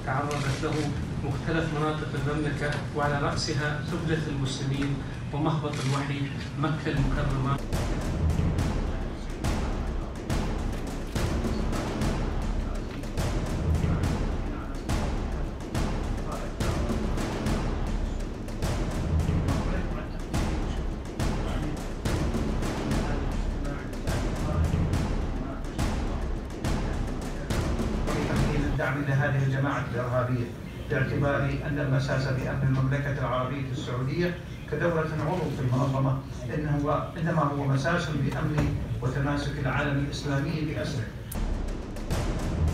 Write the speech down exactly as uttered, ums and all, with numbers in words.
تعرضت له مختلف مناطق المملكة، وعلى رأسها قبلة المسلمين ومهبط الوحي مكة المكرمة. الدعم لهذه الجماعة الإرهابية باعتبار أن المساس بأمن المملكة العربية السعودية كدولة عضو في المنظمة إنه إنما هو مساس بأمن وتماسك العالم الإسلامي بأسره.